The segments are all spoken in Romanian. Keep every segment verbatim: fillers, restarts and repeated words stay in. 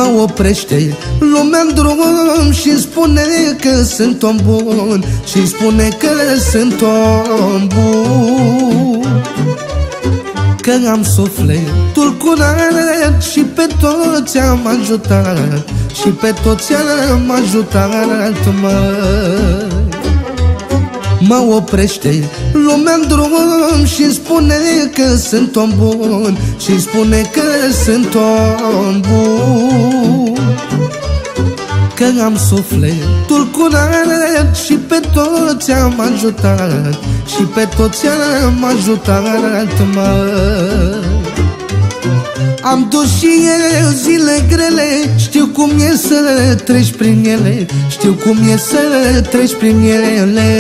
Mă oprește lumea-n drum și spune că sunt om bun, și spune că sunt om bun, că am sufletul curat și pe toți am ajutat, și pe toți am ajutat, măi. Mă oprește lumea-n drum și spune că sunt om bun, și spune că sunt om bun, că am sufletul curat și pe toți am ajutat, și pe toți am ajutat, măi. Am dus și eu zile grele, știu cum e să treci prin ele, știu cum e să treci prin ele.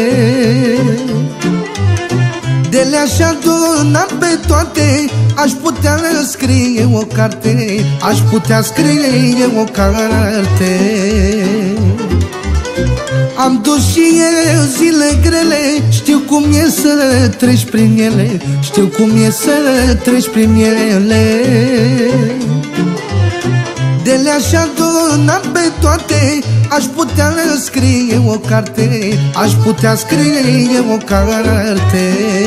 De le-aș aduna pe toate, aș putea scrie o carte, aș putea scrie o carte. Am dus și eu zile grele, știu cum e să treci prin ele, știu cum e să treci prin ele. De le-aș aduna pe toate, aș putea scrie o carte, aș putea scrie o carte.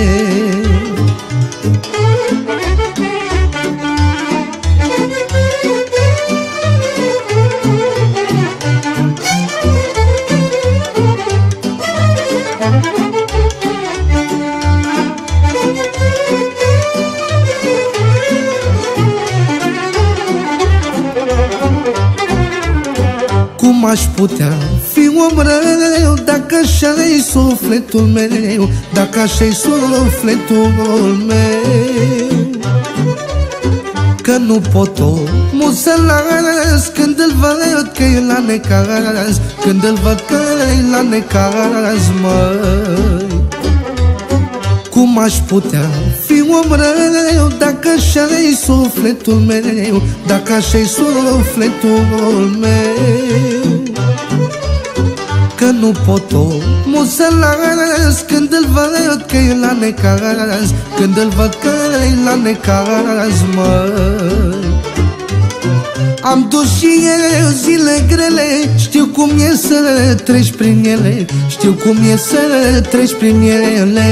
Cum aș putea fi om rău dacă așa-i sufletul meu, dacă așa-i sufletul meu? Că nu pot omul să-l las când îl văd că e la necaz, când îl văd că e la necaz, măi. Cum aș putea fi om rău dacă așa-i sufletul meu, dacă așa-i sufletul meu? Că nu pot omul să-l las când îl văd că e la necaz, când îl văd că e la necaz, măi. Am dus și eu zile grele, știu cum e să treci prin ele, știu cum e să treci prin ele.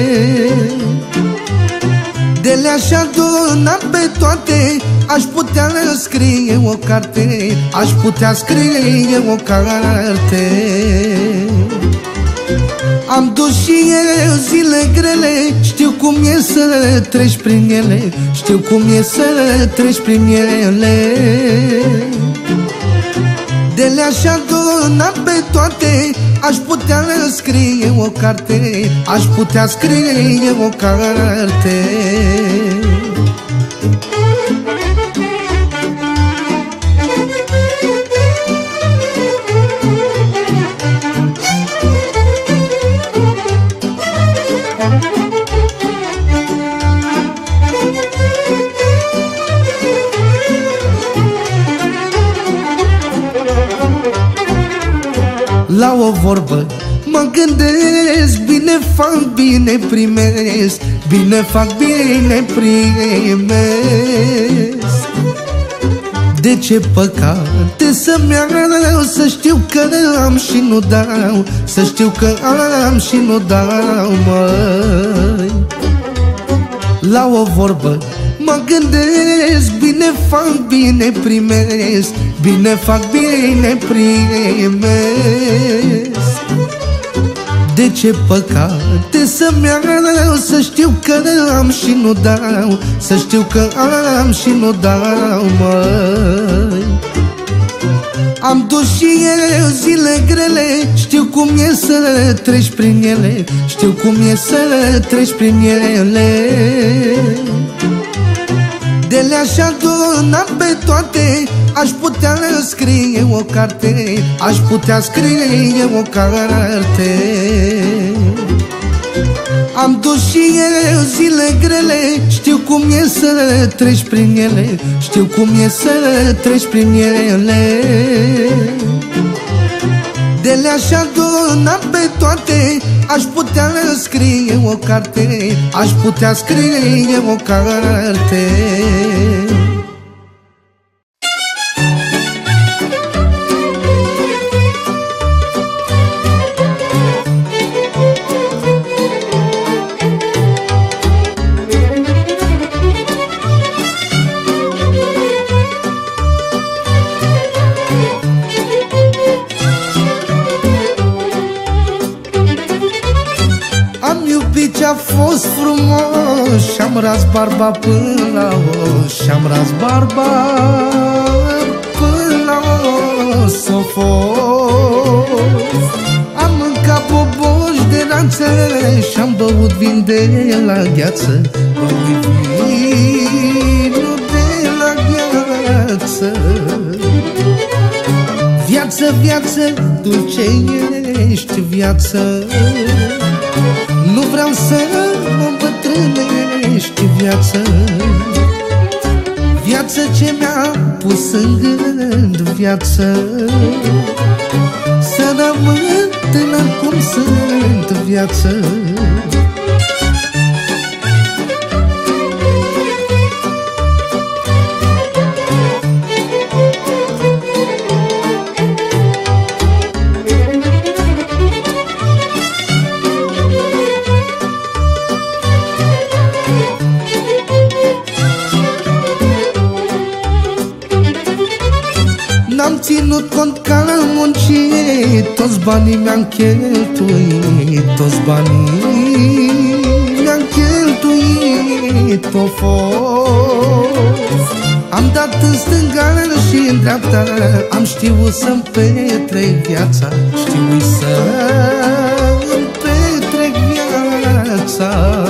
De le-aș aduna pe toate, aș putea scrie o carte, aș putea scrie o carte. Am dus și eu zile grele, știu cum e să treci prin ele, știu cum e să treci prin ele. De le-aș aduna pe toate, aș putea scrie o carte, aș putea scrie o carte. La o vorbă mă gândesc, bine fac, bine primesc, bine fac, bine primesc. De ce păcate să-mi iau, să știu că am și nu dau, să știu că am și nu dau, măi. La o vorbă mă gândesc, bine fac, bine primesc, bine fac, bine primesc. De ce păcate să-mi iau, să știu că am și nu dau, să știu că am și nu dau, măi. Am dus și eu zile grele, știu cum e să treci prin ele, știu cum e să treci prin ele. De le-aș aduna pe toate, aș putea scrie o carte, aș putea scrie o carte. Am dus și eu zile grele, știu cum e să treci prin ele, știu cum e să treci prin ele. De le-aș aduna pe toate, aș putea scrie o carte, aș putea scrie o carte. a fost frumos și-am ras barba până la os, și-am ras barba până la os. S-o fost. Am mâncat boboși de ranță și-am băut vin de la gheață, băut vinul de la gheață. Viață, viață, dulce ești viață, nu vreau să mă îmbătrânești viață. Viață ce mi-a pus în gând viață, să rămân tânăr cum sunt viață. N-am ținut cont că am muncit, toți banii mi-am cheltuit, toți banii mi-am cheltuit, o fost. Am dat în stânga și în dreapta, am știut să-mi petrec viața, știut să-mi petrec viața.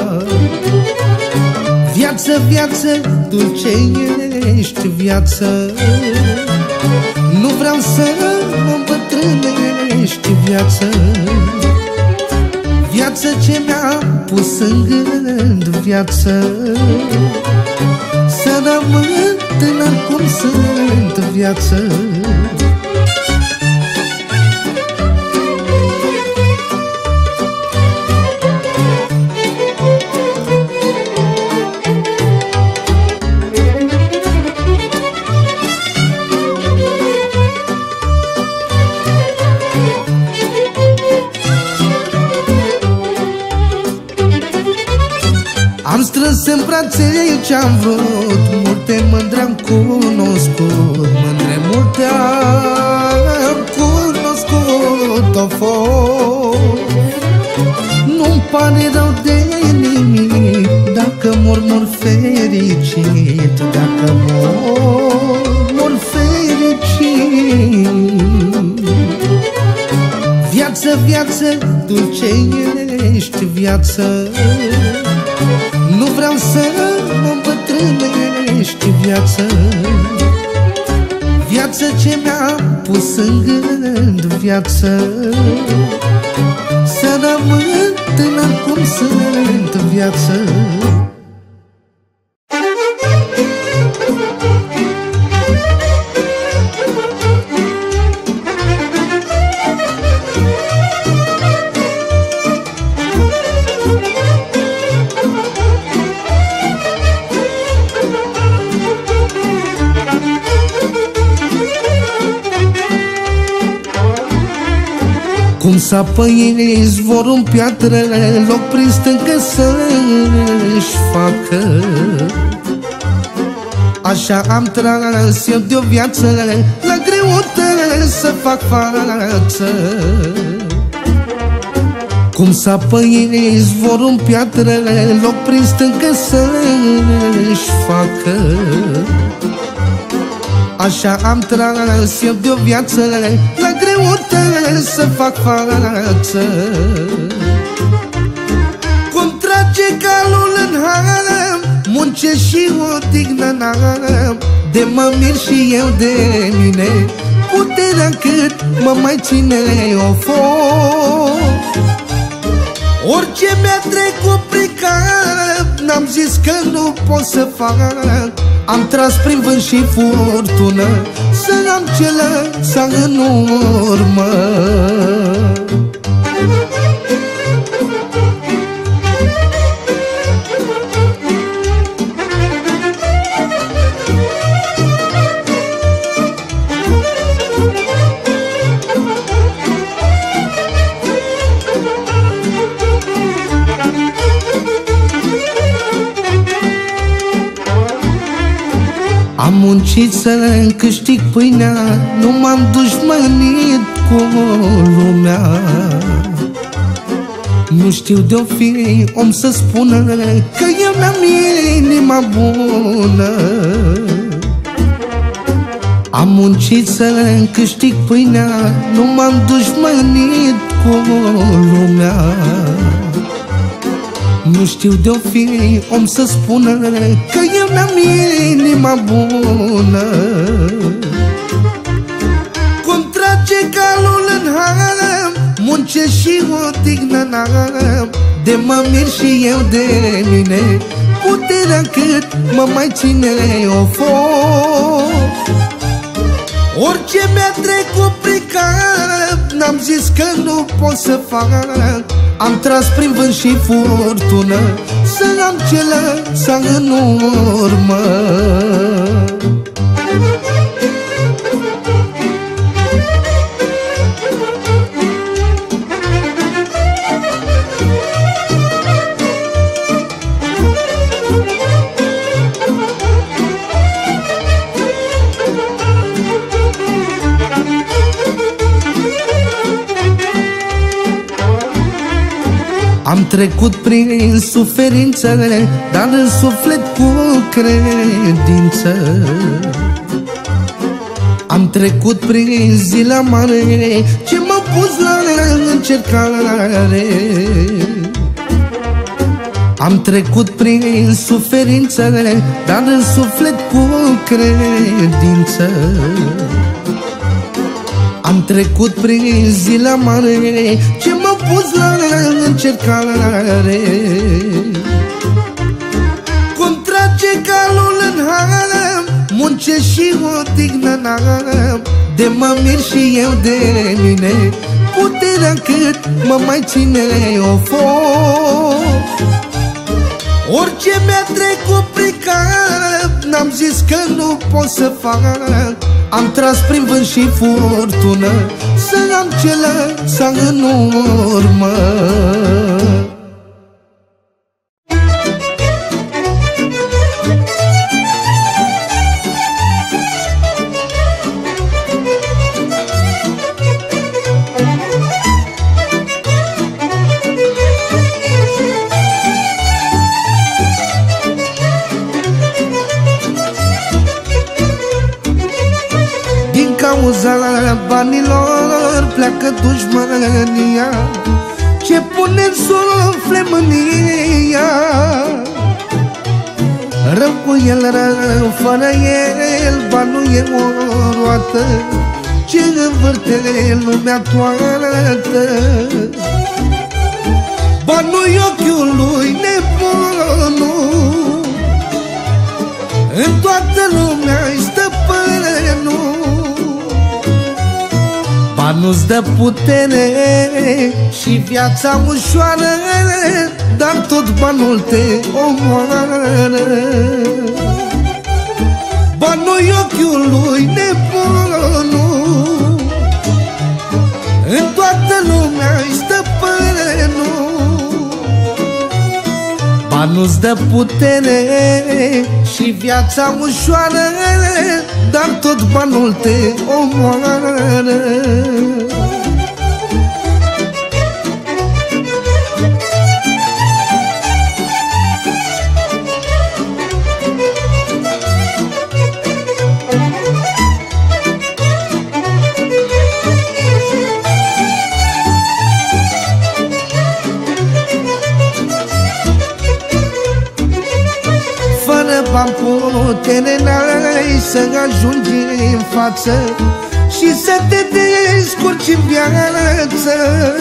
Viață, viață, dulce ești viață, nu vreau să mă îmbătrânești viață. Viață ce mi-a pus în gând viață, să rămân tânăr cum sunt viață. Am strâns în brațe ce-am vrut, multe mândre am cunoscut, mândre multe am cunoscut, o fost. Nu-mi pare rău de nimic, dacă mor, mor fericit, dacă mor, mor fericit. Viață, viață, dulce ești viață, nu vreau să mă îmbătrânești viață. Viață ce mi-a pus în gând viață, să rămân tânăr cum sunt viață. Cum sapă izvorul în piatră, loc prin stâncă să-și facă. Așa am tras eu de-o viață, la greută să fac față. Cum sapă izvorul în piatră, loc prin stâncă să-și facă. Așa am tras eu de-o viață, la greută să fac față. Cum trage calul în ham, munce și odihnă n-am, de mă mir și eu de mine, puterea cât mă mai ține o fost. Orice mi-a trecut prin cap, n-am zis că nu pot să fac. Am tras prin vânt și furtună, să am ce lăsa în urmă. Am muncit să câștig pâinea, nu m-am dușmănit cu lumea. Nu știu de-o fi om să spună că eu n-am inima bună. Am muncit să-mi câștig pâinea, nu m-am dușmănit cu lumea. Nu știu de-o fi om să spună că eu n-am inima bună. Cum trage calul în ham, muncesc și odihnă n-am. De mă mir și eu de mine, puterea cât mă mai ține o foc. Orice mi-a trecut prin cap, n-am zis că nu pot să fac. Am tras prin vânt și furtună să am ce lăsa în urmă. Am trecut prin suferințele, dar în suflet cu credință. Am trecut prin zile mare ce m-au pus la încercare. Am trecut prin suferințele, dar în suflet cu credință. Am trecut prin zile mare ce m-au pus la încercare. Cum trage calul în ham, muncesc și odihnă n-am. De mă mir și eu de mine, puterea cât mă mai ține o foc. Orice mi-a trecut prin cap, n-am zis că nu pot să fac. Am tras prin vânt și furtună să am ce lăsa în urmă. Cauza banilor pleacă dușmânia ce pune în suflet mânia. Rău cu el, rău fără el, banul e o roată ce învârte lumea toată. Banul-i ochiul lui nebunul, în toată lumea-i stăpânul. Banul-ți dă putere și viața ușoară, dar tot banul te omoară. Banul-i ochiul lui nebunul, în toată lumea-i stăpânul. Banul-ți dă putere și viața ușoară, dar tot banul te omoară. Bani putere n-ai să ajungi în față și să te descurci în viață.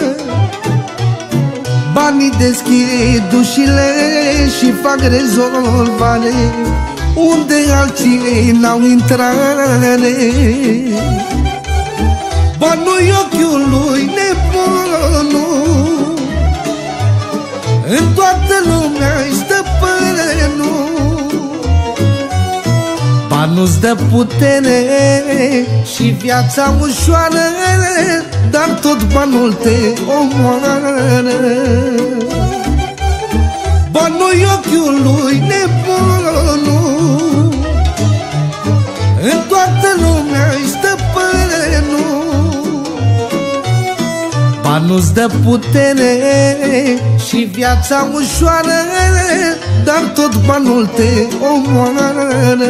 Banii deschid ușile și fac rezolvare unde alții n-au intrare. Banul-i ochiul lui nebunul, în toată lumea-i stăpânul. Banul-ți dă putere și viața ușoară, dar tot banul te omoară. Banul-i ochiul lui nebunul, în toată lumea-i stăpânul. Banul-ți dă putere și viața ușoară, dar tot banul te omoară.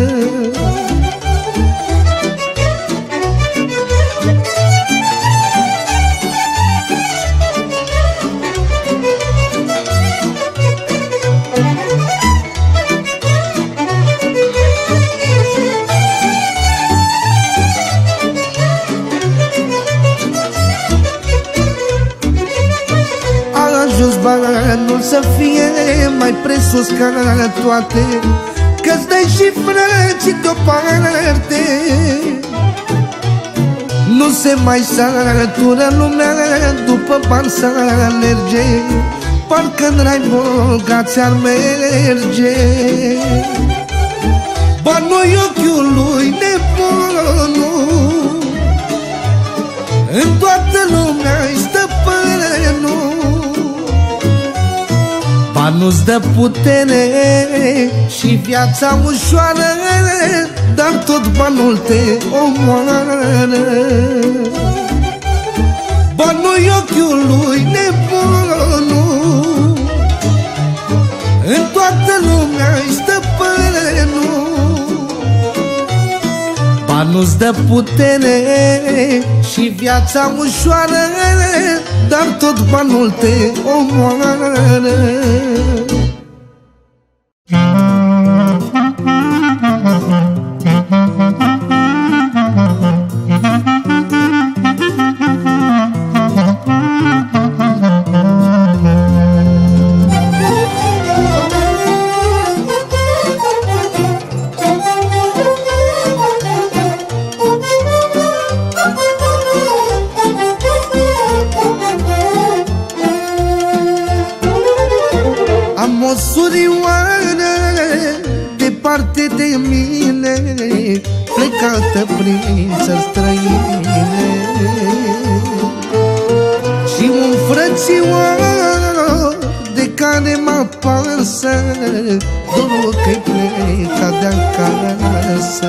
Banul să fie mai presus ca toate, că-ți dai și frății deoparte. Nu se mai satură lumea după bani să alerge, parcă n-ai bogat ți-ar merge. Banul-i ochiul lui nebunul, în toată lumea-i stăpânul. Banul-ți dă putere și viața ușoară, dar tot banul te omoară. Banul-i ochiul lui nebunul, în toată lumea-i stăpânul. Banul-ți dă putere și viața ușoară, dar tot banul te omoară. Plecată prin țări străine, și un frățioar de care mă pasă, dorul că-i plecat de acasă.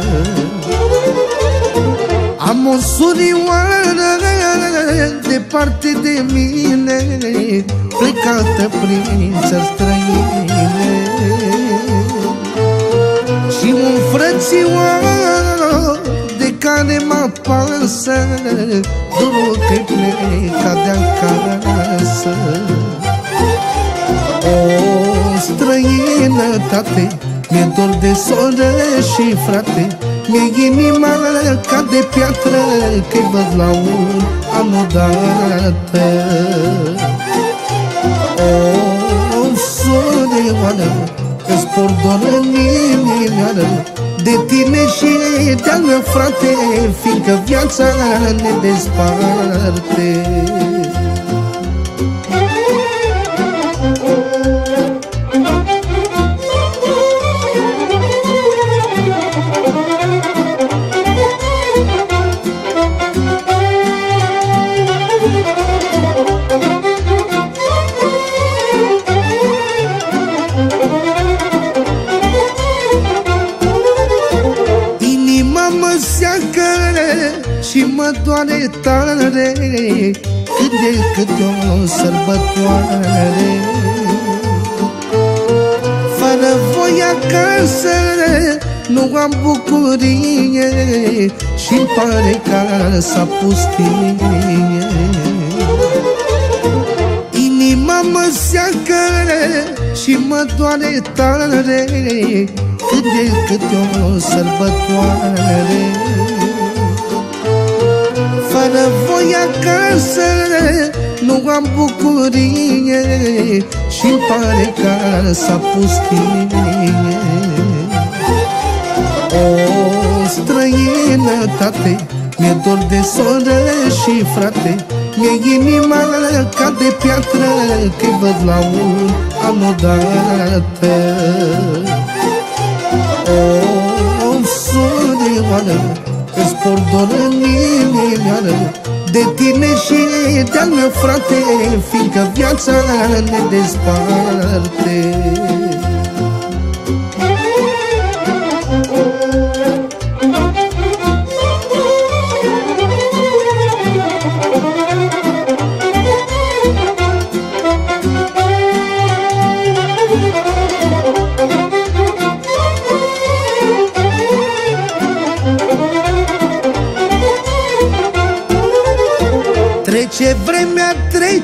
Am o surioară departe de mine, plecată prin țări străine, și un frățioar de care mă pasă, dorul că-i plecat de acasă. O străinătate, mi-e dor de soră și frate, mi-e inima ca de piatră, că-i văd la un an odată. O sorioară, îți por doar în inimioară, de tine și de-al meu frate, fiindcă viața ne desparte. Și mă doare tare cât de câte o sărbătoare. Fără voi acasă nu am bucurie, și-mi pare casa pustie. Inima mă seacă și mă doare tare cât de câte o sărbătoare. Fără voi acasă nu am bucurie, și-mi pare casa pustie. O străinătate, mi-e dor de soră și frate, mi-e inima ca de piatră, că-i văd la un an odată. O surioară, îți por doar în inimioară, de tine și de-al meu frate, fiindcă viața ne desparte.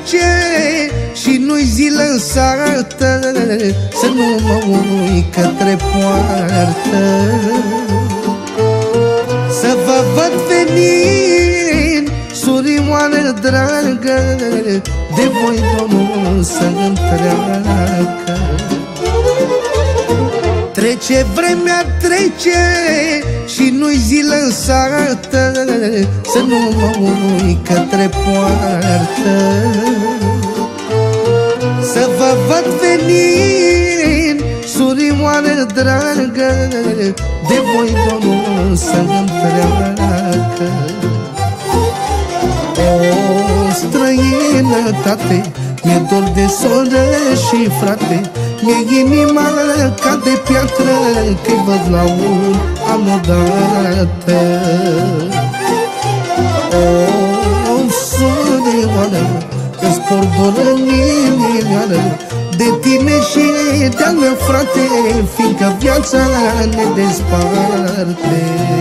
trece și nu-i zi lăsată, să nu mă uit către poartă. Să vă văd venind, surioară dragă, de voi Domnul să întreacă. Trece vremea, trece și nu-i zi lăsată, să nu mă uit către poartă. Să vă văd venind, surioară dragă, de voi Domnul să întreacă. O străinătate, mi-e dor de soră și frate, mi-e inima ca de piatră, că-i văd la un an odată. O surioară, îți por dor în inimioară, de tine și de-al meu frate, fiindcă viața ne desparte.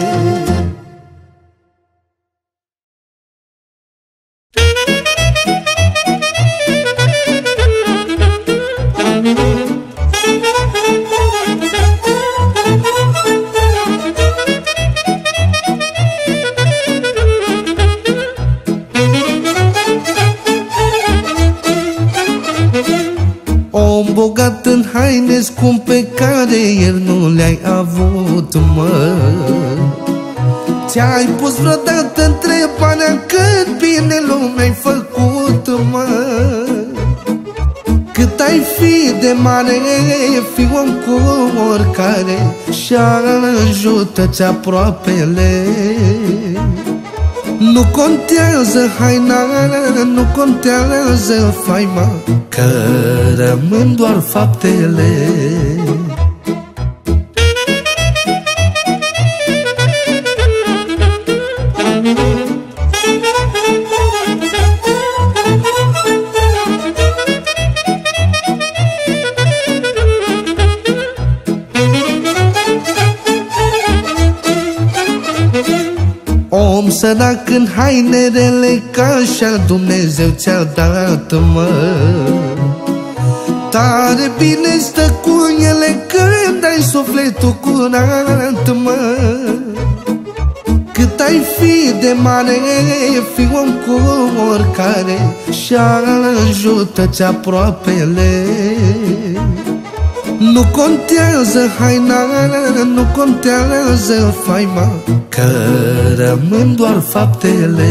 Om bogat în haine scumpe care ieri nu le-ai avut, mă. Ți-ai pus vreodată întrebarea cât bine lume-ai făcut, mă? Cât ai fi de mare, fi om cu oricare și ajută-ți aproapele. Nu contează haina, nu contează faima, că rămân doar faptele. Om sărac în hainele, ca așa Dumnezeu ți-a dat, mă. Tare bine stă cu ele când ai sufletul curat, mă. Cât ai fi de mare, fi om cu oricare și ajută-ți aproapele. Nu contează haina, nu contează faima, că rămân doar faptele.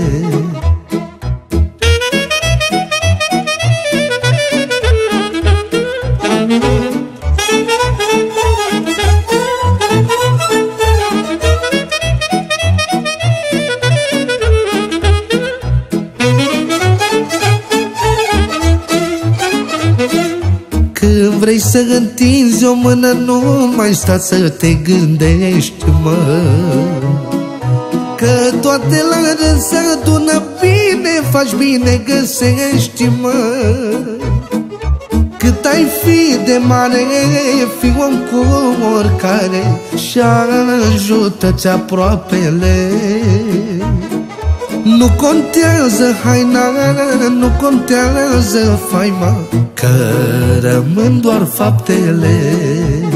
Când vrei să întinzi o mână, nu mai sta să te gândești, mă, că toate la rând se adună, bine faci, bine găsești, mă. Cât ai fi de mare, fi om cu oricare și ajută-ți aproapele. Nu contează haina, nu contează faima, că rămân doar faptele.